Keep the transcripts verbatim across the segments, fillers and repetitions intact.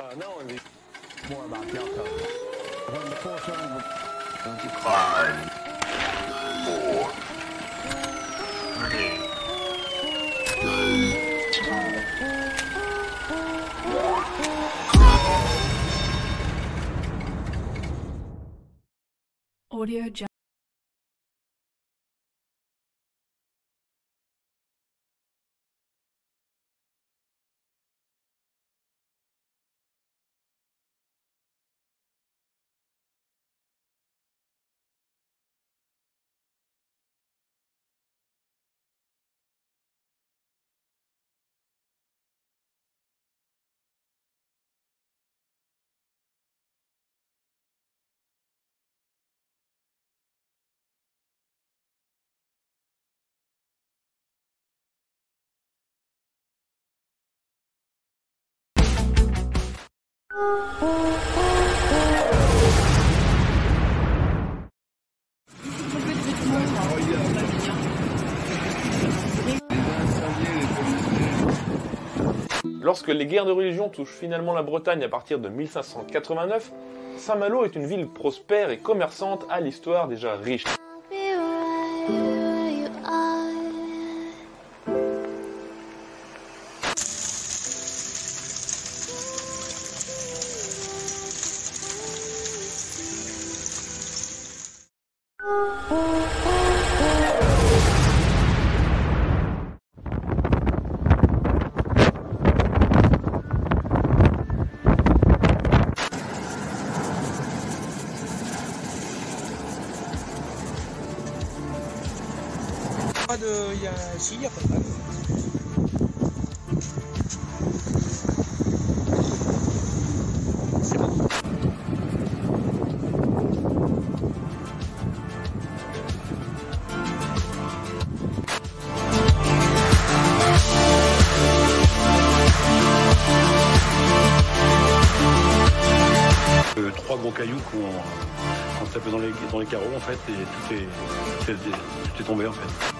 Uh, no one more about Delco. When the four seven Five, four, three, two, one. Audio Jungle. Lorsque les guerres de religion touchent finalement la Bretagne à partir de mille cinq cent quatre-vingt-neuf, Saint-Malo est une ville prospère et commerçante à l'histoire déjà riche. Pas de, il y a, si, il y a pas de vague. C'est bon. Euh, trois gros cailloux qu'on tapé dans les, dans les carreaux en fait et tout est, tout est, tout est tombé en fait.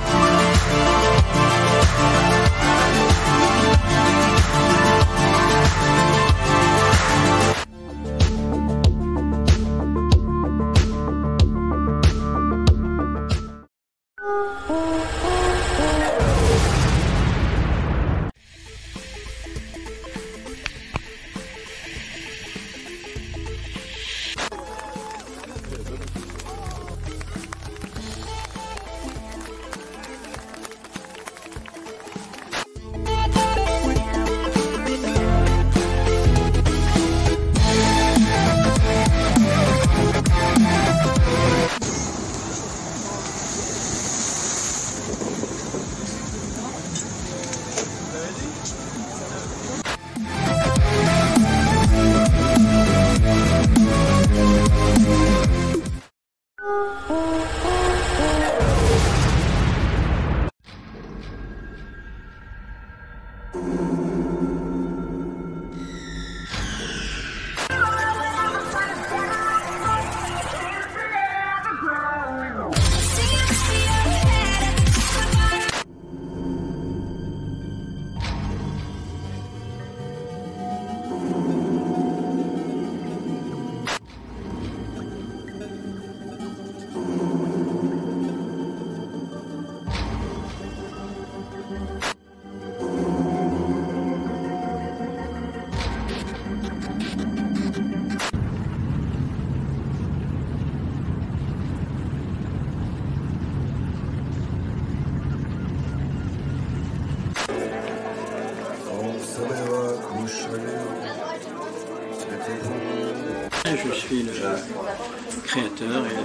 Je suis le créateur et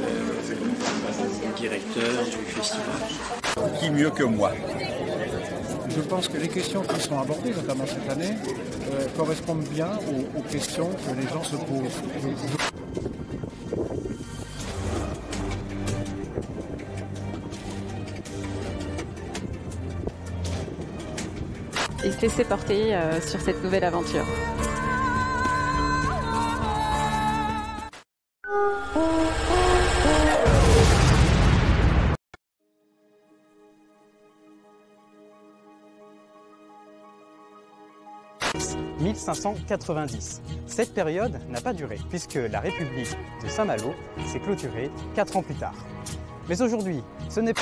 le directeur du festival. Qui mieux que moi? Je pense que les questions qui sont abordées, notamment cette année, euh, correspondent bien aux, aux questions que les gens se posent. Et se laisser porter euh, sur cette nouvelle aventure. mille cinq cent quatre-vingt-dix. Cette période n'a pas duré, puisque la République de Saint-Malo s'est clôturée quatre ans plus tard. Mais aujourd'hui, ce n'est pas...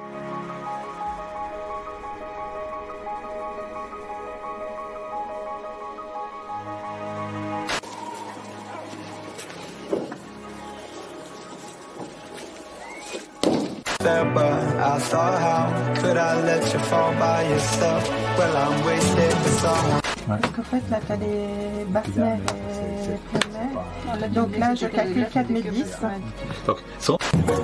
I thought, how could I let you fall by yourself? Well, I'm wasted for someone. Donc en fait là tu as les basses mères et les primaires. Donc là je calcule quatre mille dix. Donc, cent.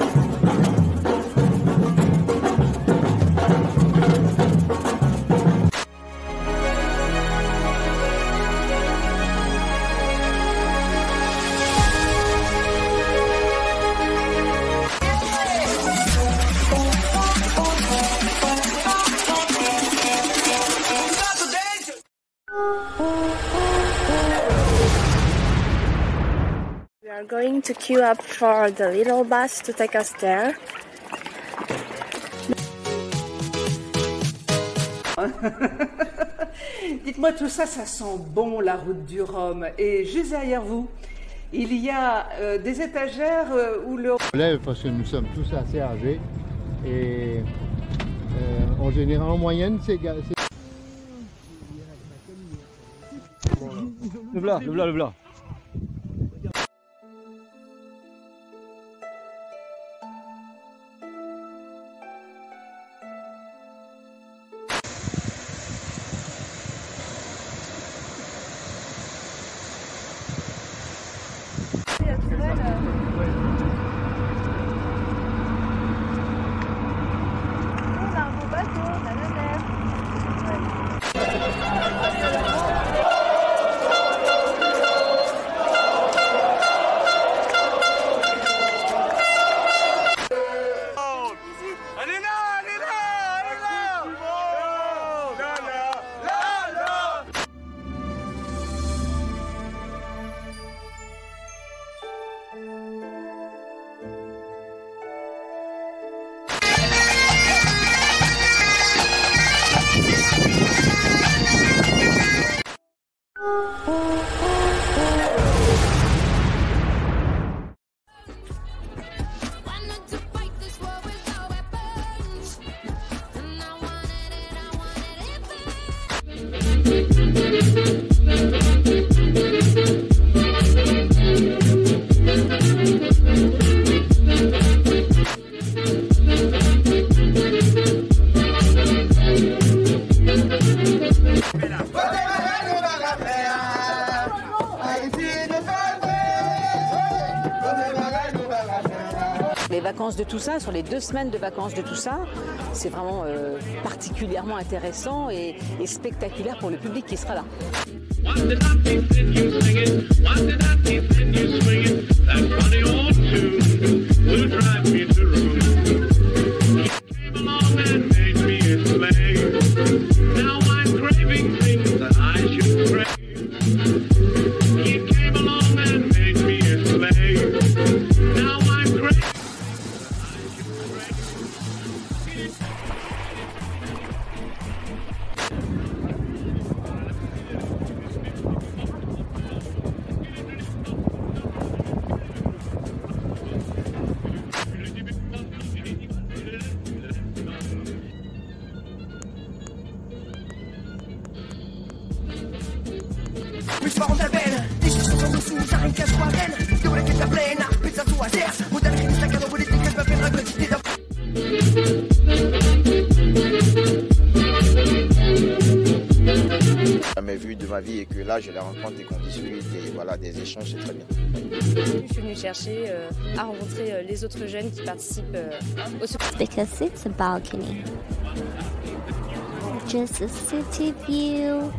We are going to queue up for the little bus to take us there. Dites-moi, tout ça, ça sent bon la route du Rhum. Et juste derrière vous, il y a euh, des étagères euh, où le... Lève parce que nous sommes tous assez âgés et euh, en général, en moyenne, c'est... Le blas, le blas, le blas. Les vacances de tout ça, sur les deux semaines de vacances de tout ça, c'est vraiment euh, particulièrement intéressant et, et spectaculaire pour le public qui sera là. Jamais vu de ma vie et que là je les rencontre et qu'on discute et voilà des échanges, c'est très bien. Je suis venue chercher euh, à rencontrer euh, les autres jeunes qui participent euh, au secours. Because it's a balcony. Just a city view.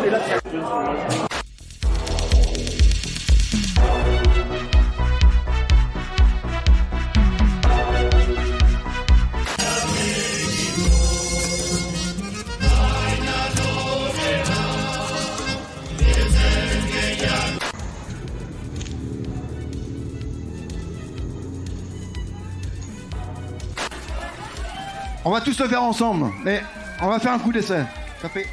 On va tous le faire ensemble, mais on va faire un coup d'essai. Café.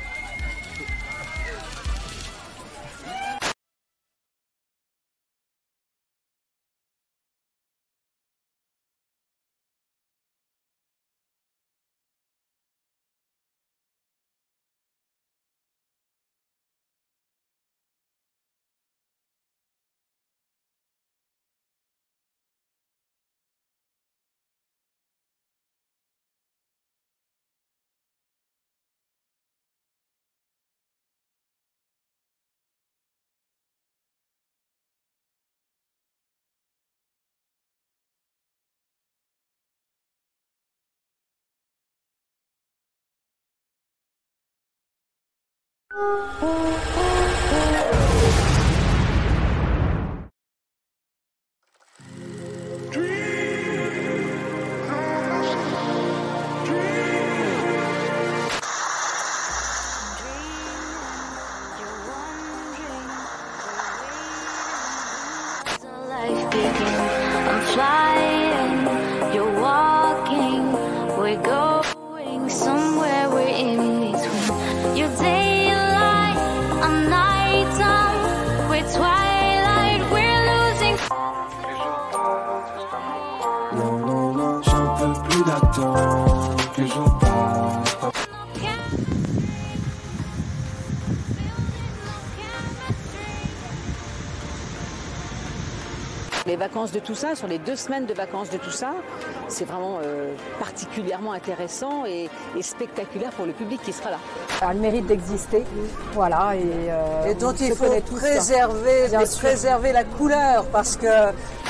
I'm flying, you're walking, we're going somewhere, we're in between. Your daylight, I'm nighttime, we're twilight, we're losing. Non, non, non, j'en peux plus d'attendre, que les jours passent. Les vacances de tout ça, sur les deux semaines de vacances de tout ça, c'est vraiment euh, particulièrement intéressant et, et spectaculaire pour le public qui sera là. Elle mérite d'exister, voilà, et, euh, et dont il faut préserver, préserver la couleur, parce que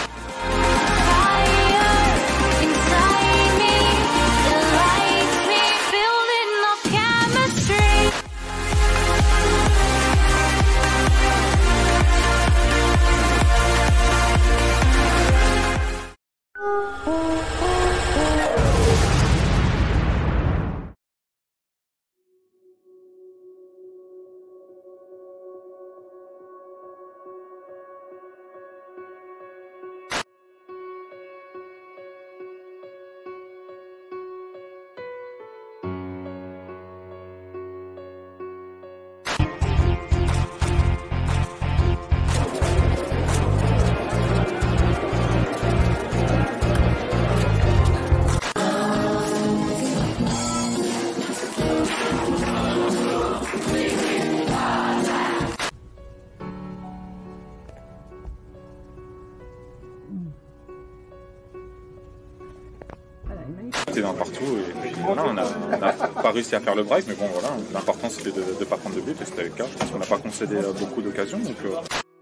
C'était d'un partout et puis voilà, on n'a pas réussi à faire le break, mais bon voilà, l'important c'était de ne pas prendre de but et c'était le cas. Je pense qu'on n'a pas concédé beaucoup d'occasions. Donc, euh...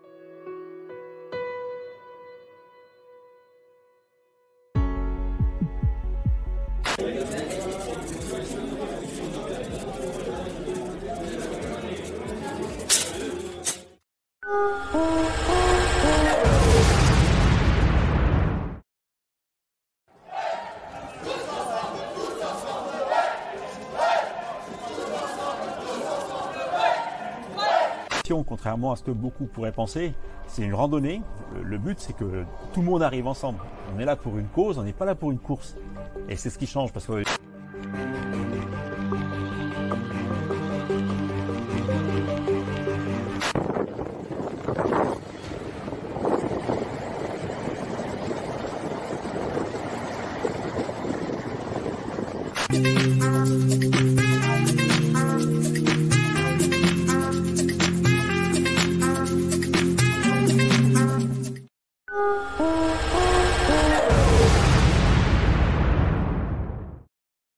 Contrairement à ce que beaucoup pourraient penser, c'est une randonnée. Le but, c'est que tout le monde arrive ensemble. On est là pour une cause, on n'est pas là pour une course. Et c'est ce qui change parce que... Thank you.